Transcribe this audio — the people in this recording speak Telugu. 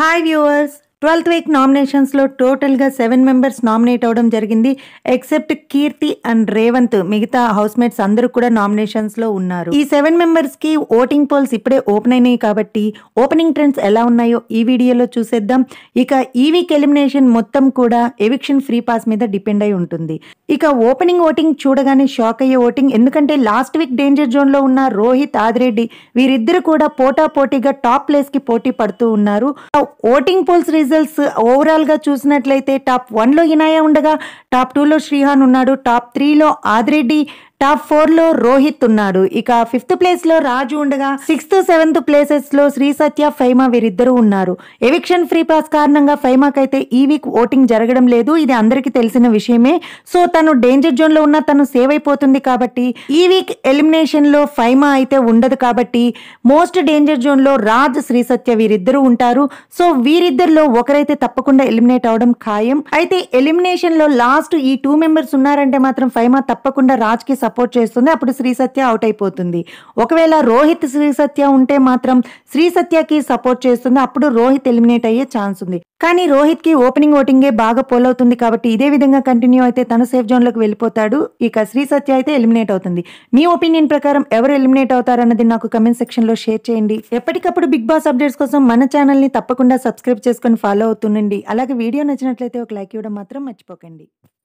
హాయ్ వ్యూవర్స్ 12th వీక్ నామినేషన్స్లో టోటల్గా 7 మెంబర్స్ నామినేట్ అవ్వడం జరిగింది. ఎక్సెప్ట్ కీర్తి అండ్ రేవంత్ మిగతా హౌస్మేట్స్ అందరూ కూడా నామినేషన్స్లో ఉన్నారు. ఈ 7 మెంబర్స్కి ఓటింగ్ పోల్స్ ఇప్పుడే ఓపెన్ అయినాయి కాబట్టి ఓపెనింగ్ ట్రెండ్స్ ఎలా ఉన్నాయో ఈ వీడియోలో చూసేద్దాం. ఇక ఈ వీక్ ఎలిమినేషన్ మొత్తం కూడా ఎవిక్షన్ ఫ్రీ పాస్ మీద డిపెండ్ అయి ఉంటుంది. ఇక ఓపెనింగ్ ఓటింగ్ చూడగానే షాక్ అయ్యే ఓటింగ్, ఎందుకంటే లాస్ట్ వీక్ డేంజర్ జోన్లో ఉన్న రోహిత్, ఆదిరెడ్డి వీరిద్దరు కూడా పోటాపోటీగా టాప్ ప్లేస్కి పోటీ పడుతూ ఉన్నారు. ఓటింగ్ పోల్స్ రిజల్ట్స్ ఓవరాల్ గా చూసినట్లయితే టాప్ 1లో ఇనాయ ఉండగా టాప్ 2లో శ్రీహాన్ ఉన్నాడు, టాప్ 3లో ఆదిరెడ్డి, టాప్ 4లో రోహిత్ ఉన్నాడు. ఇక 5th ప్లేస్ లో రాజు ఉండగా 6th 7th ప్లేసెస్ లో శ్రీ సత్య, ఫైమా వీరిద్దరూ ఉన్నారు. ఎవిక్షన్ ఫ్రీ పాస్ కారణంగా ఫైమాకైతే ఈ వీక్ ఓటింగ్ జరగడం లేదు. ఇది అందరికీ తెలిసిన విషయమే. సో తను డేంజర్ జోన్ లో ఉన్న తను సేవ్ అయిపోతుంది కాబట్టి ఈ వీక్ ఎలిమినేషన్ లో ఫైమా అయితే ఉండదు కాబట్టి మోస్ట్ డేంజర్ జోన్ లో రాజ్, శ్రీ సత్య వీరిద్దరూ ఉంటారు. సో వీరిద్దరిలో ఒకరైతే తప్పకుండా ఎలిమినేట్ అవడం ఖాయం. అయితే ఎలిమినేషన్ లో లాస్ట్ ఈ 2 మెంబర్స్ ఉన్నారంటే మాత్రం ఫైమా తప్పకుండా రాజ్ కి సపోర్ట్ చేస్తుంది. అప్పుడు శ్రీ సత్య అవుట్ అయిపోతుంది. ఒకవేళ రోహిత్, శ్రీ సత్య ఉంటే మాత్రం శ్రీ సత్యకి సపోర్ట్ చేస్తుంది. అప్పుడు రోహిత్ ఎలిమినేట్ అయ్యే ఛాన్స్ ఉంది. కానీ రోహిత్ కి ఓపెనింగ్ ఓటింగే బాగా పోల్ అవుతుంది కాబట్టి ఇదే విధంగా కంటిన్యూ అయితే తను సేఫ్ జోన్ లోకి వెళ్ళిపోతాడు. ఇక శ్రీ సత్య అయితే ఎలిమినేట్ అవుతుంది. మీ ఒపీనియన్ ప్రకారం ఎవరు ఎలిమినేట్ అవుతారన్నది నాకు కమెంట్ సెక్షన్ లో షేర్ చేయండి. ఎప్పటికప్పుడు బిగ్ బాస్ అప్డేట్స్ కోసం మన ఛానల్ ని తప్పకుండా సబ్స్క్రైబ్ చేసుకొని ఫాలో అవుతుండండి. అలాగే వీడియో నచ్చినట్లయితే ఒక లైక్ ఇవ్వడం మాత్రం మర్చిపోకండి.